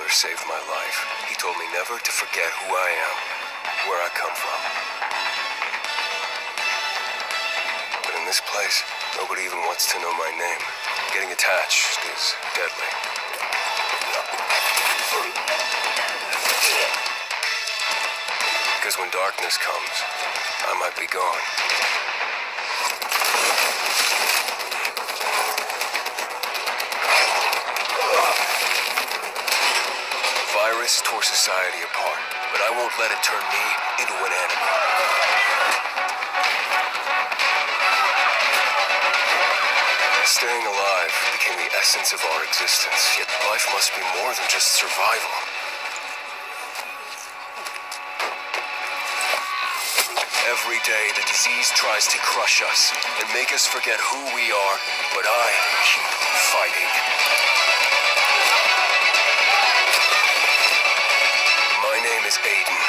saved my life. He told me never to forget who I am, where I come from. But in this place, nobody even wants to know my name. Getting attached is deadly. Because when darkness comes, I might be gone. Virus tore society apart, but I won't let it turn me into an enemy. Staying alive became the essence of our existence, yet life must be more than just survival. Every day, the disease tries to crush us and make us forget who we are, but I keep fighting. My name is Aiden.